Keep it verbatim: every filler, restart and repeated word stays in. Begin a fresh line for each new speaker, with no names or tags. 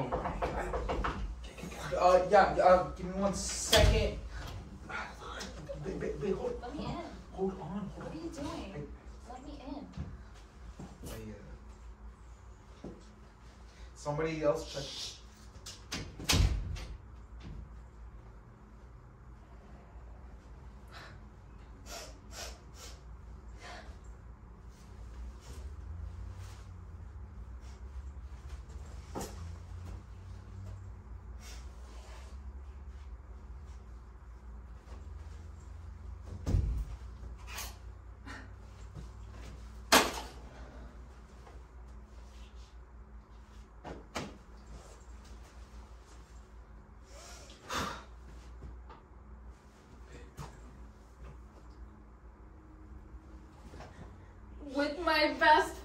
Uh, yeah, uh, give me one second. Wait, wait, wait, hold,
Let me in.
Hold on, hold on.
What are you doing? I, Let me in.
I, uh, somebody else check.
With my best